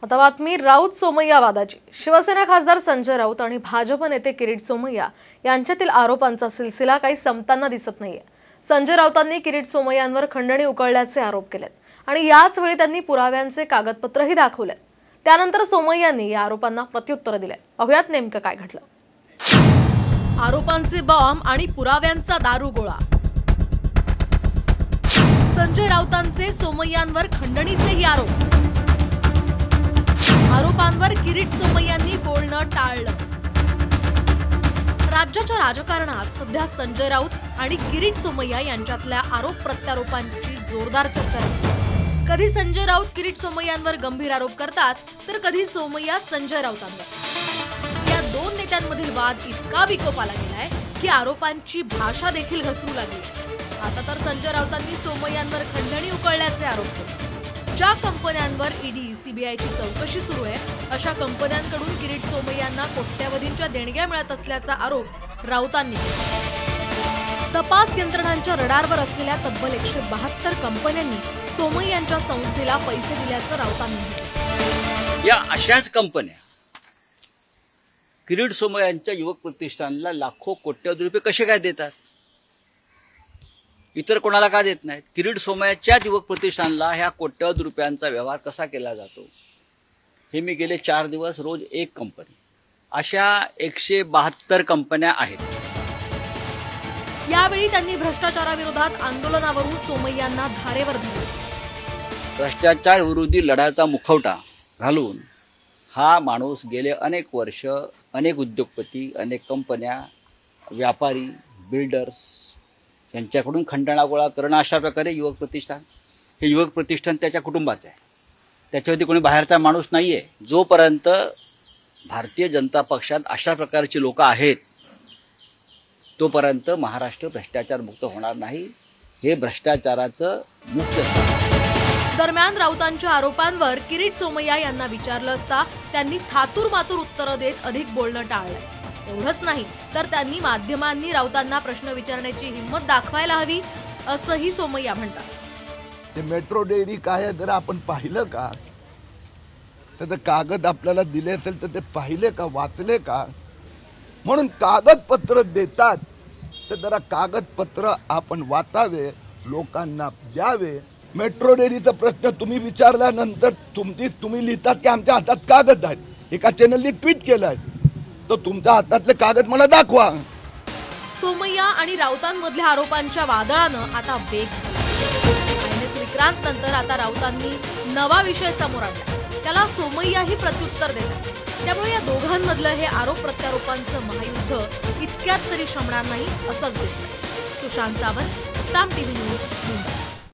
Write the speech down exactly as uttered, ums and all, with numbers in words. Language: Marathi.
आता बातमी राऊत सोमय्या वादाची। शिवसेना खासदार संजय राऊत आणि भाजप नेते किरीट सोमय्या यांच्यातील आरोपांचा सिलसिला काही संपताना दिसत नाहीये। संजय राऊतांनी किरीट सोमय्यांवर खंडणी उकळल्याचे आरोप केलेत आणि याच वेळी त्यांनी पुराव्यांचे कागदपत्रही दाखवले। त्यानंतर सोमय्यांनी या आरोपांना प्रत्युत्तर दिले। पाहूयात नेमकं काय घडलं। आरोपांचे बॉम्ब आणि पुराव्यांचा दारुगोळा। संजय राऊतांचे सोमय्यांवर खंडणीचेही आरोप। आरोपांवर किरीट सोमय्यांनी बोलणं टाळलं। राज्याच्या राजकारणात सध्या संजय राऊत आणि किरीट सोमय्या यांच्यातल्या आरोप प्रत्यारोपांची जोरदार चर्चा आहे। कधी संजय राऊत किरीट सोमय्यांवर गंभीर आरोप करतात, तर कधी सोमय्या संजय राऊतांवर। या दोन नेत्यांमधील वाद इतका विकोपाला गेलाय की आरोपांची भाषा देखील घसरू लागली। आता तर संजय राऊतांनी सोमय्यांवर खंडणी उकळल्याचे आरोप केले। ज्या कंपन्यांवर ईडी सीबीआयची चौकशी सुरू आहे, अशा कंपन्यांकडून किरीट सोमय्यांना कोट्यवधींच्या देणग्या मिळत असल्याचा आरोप राऊतांनी केला। तपास यंत्रणांच्या रडारवर असलेल्या तब्बल एकशे बहात्तर कंपन्यांनी सोमय्यांच्या संस्थेला पैसे दिल्याचं राऊतांनी म्हटलं। या अशाच कंपन्या किरीट सोमय्यांच्या युवक प्रतिष्ठानला लाखो कोट्यवधी रुपये कसे काय देतात, इतर कोणाला का देत नाहीत? किरीट सोमय्याच्याच युवक प्रतिष्ठानला ह्या कोट्यवधी रुपयांचा व्यवहार कसा केला जातो, हे मी गेले चार दिवस रोज एक कंपनी, अशा एकशे बहात्तर कंपन्या आहेत। यावेळी त्यांनी भ्रष्टाचाराविरोधात आंदोलनावरून सोमय्यांना धारेवर धरले। भ्रष्टाचार विरोधी लढ्याचा मुखवटा घालून हा माणूस गेले अनेक वर्ष अनेक उद्योगपती, अनेक कंपन्या, व्यापारी, बिल्डर्स यांच्याकडून खंडणा गोळा करणं, अशा प्रकारे युवक प्रतिष्ठान, हे युवक प्रतिष्ठान त्याच्या कुटुंबाचं आहे, त्याच्यावरती कोणी बाहेरचा माणूस नाहीये। जोपर्यंत भारतीय जनता पक्षात अशा प्रकारची लोक आहेत, तोपर्यंत महाराष्ट्र भ्रष्टाचार मुक्त होणार नाही। हे भ्रष्टाचाराचं मुख्य स्थान आहे। दरम्यान राऊतांच्या आरोपांवर किरीट सोमय्या यांना विचारलं असता त्यांनी थातूर मातूर उत्तरं देत अधिक बोलणं टाळलंय। एवढंच नाही तर त्यांनी माध्यमांनी राऊतांना प्रश्न विचारण्याची हिंमत दाखवायला हवी, असंही सोमय्या म्हणतात। ते मेट्रो डेअरी काय जर आपण पाहिलं का, त्याचं कागद आपल्याला दिले असेल तर ते पाहिले का, वाचले का? म्हणून कागदपत्र देतात तर जरा कागदपत्र आपण वाचावे, लोकांना द्यावे। मेट्रो डेअरीचा प्रश्न तुम्ही विचारल्यानंतर तुमची तुम्ही लिहितात की आमच्या हातात कागद आहेत, एका चॅनलने ट्विट केलं आहे, तर तुमच्या हातातले कागद मला दाखवा। सोमय्या आणि राऊतांमधल्या आरोपांच्या वादळानं आता वेग धरला। विक्रांत नंतर आता राऊतांनी नवा विषय समोर आणला, त्याला सोमय्याही प्रत्युत्तर देतात। त्यामुळे या दोघांमधलं हे आरोप प्रत्यारोपांचं महायुद्ध इतक्यात तरी शमणार नाही असंच दिसतंय। Sushant Sawant, Saam TV news, Mumbai.